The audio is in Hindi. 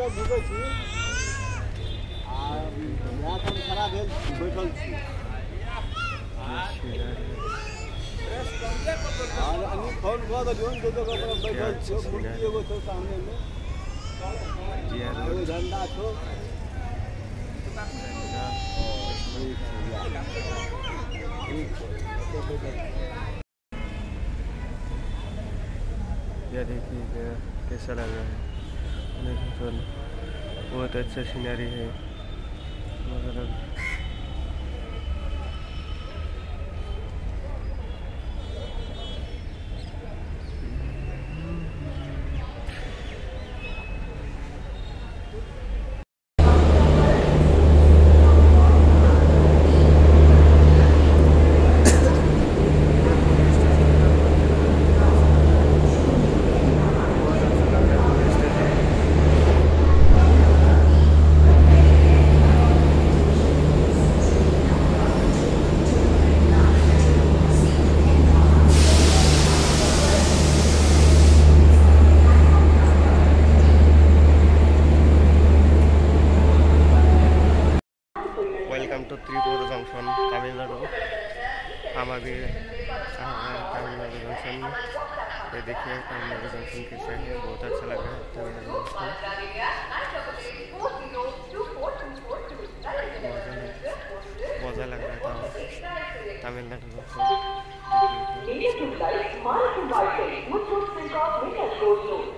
घुमै छी आ यहाँ काम खराब भेल बैठल छी और अनि फोन कऽ दियौ ने तो बैठल छी मूर्ति एगो छै सामने में एगो झंडा छो यह देखिए कैसा लग रहा है। देखिए बहुत अच्छा सीनरी है मतलब welcome to Tripura junction Tamil Nadu. हम अभी तमिलनाडु जंक्शन ये देखिए तमिलनाडु जंक्शन कैसा है, बहुत अच्छा लग रहा है तमिलनाडु जंक्शन। मज़ा लग रहा था तमिलनाडु जंक्शन।